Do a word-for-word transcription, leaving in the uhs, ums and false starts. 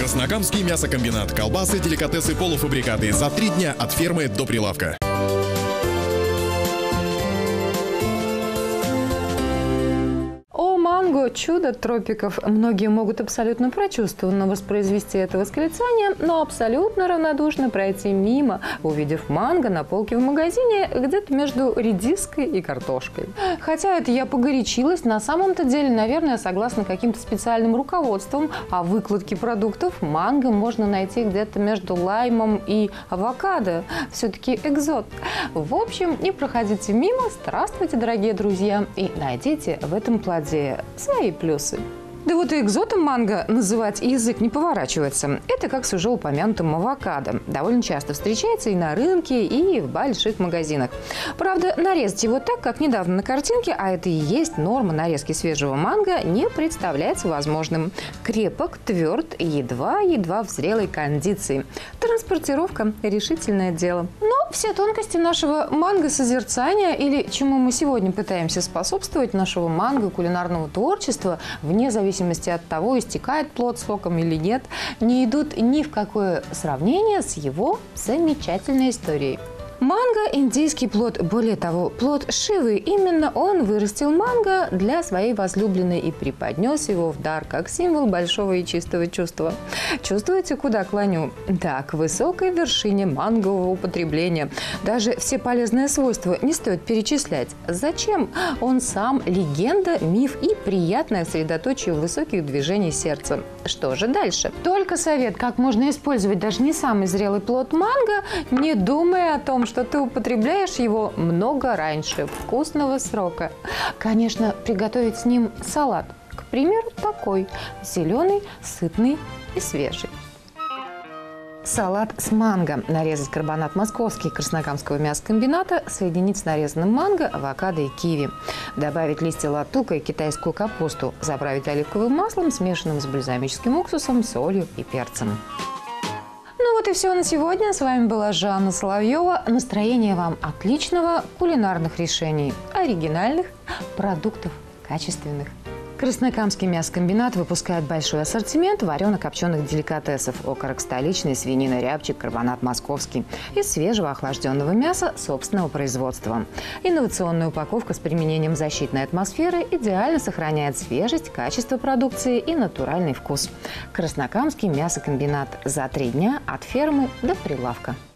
Краснокамский мясокомбинат. Колбасы, деликатесы, полуфабрикаты. За три дня от фермы до прилавка. Манго – чудо тропиков. Многие могут абсолютно прочувствованно воспроизвести это восклицание, но абсолютно равнодушно пройти мимо, увидев манго на полке в магазине где-то между редиской и картошкой. Хотя это я погорячилась, на самом-то деле, наверное, согласно каким-то специальным руководствам о выкладке продуктов, манго можно найти где-то между лаймом и авокадо. Все-таки экзот. В общем, не проходите мимо. Здравствуйте, дорогие друзья, и найдите в этом плоде свои плюсы. Да вот и экзотом манго называть язык не поворачивается. Это как с уже упомянутым авокадо. Довольно часто встречается и на рынке, и в больших магазинах. Правда, нарезать его так, как недавно на картинке, а это и есть норма нарезки свежего манго, не представляется возможным. Крепок, тверд, едва-едва в зрелой кондиции. Транспортировка – решительное дело. Но все тонкости нашего манго-созерцания, или чему мы сегодня пытаемся способствовать, нашего манго-кулинарного творчества, вне зависимости В зависимости от того, истекает плод соком или нет, не идут ни в какое сравнение с его замечательной историей. Манго – индийский плод, более того, плод Шивы. Именно он вырастил манго для своей возлюбленной и преподнес его в дар, как символ большого и чистого чувства. Чувствуете, куда клоню? Да, к высокой вершине мангового употребления. Даже все полезные свойства не стоит перечислять. Зачем? Он сам легенда, миф и приятное средоточие высоких движений сердца. Что же дальше? Только совет, как можно использовать даже не самый зрелый плод манго, не думая о том, что ты употребляешь его много раньше вкусного срока. Конечно, приготовить с ним салат. К примеру, такой. Зеленый, сытный и свежий. Салат с манго. Нарезать карбонат московский Краснокамского мясокомбината, соединить с нарезанным манго, авокадо и киви. Добавить листья латука и китайскую капусту. Заправить оливковым маслом, смешанным с бальзамическим уксусом, солью и перцем. Ну вот и все на сегодня. С вами была Жанна Соловьева. Настроение вам отличного, кулинарных решений, оригинальных, продуктов качественных. Краснокамский мясокомбинат выпускает большой ассортимент варено-копченых деликатесов: окорок столичный, свинина, рябчик, карбонат московский из свежего охлажденного мяса собственного производства. Инновационная упаковка с применением защитной атмосферы идеально сохраняет свежесть, качество продукции и натуральный вкус. Краснокамский мясокомбинат. За три дня от фермы до прилавка.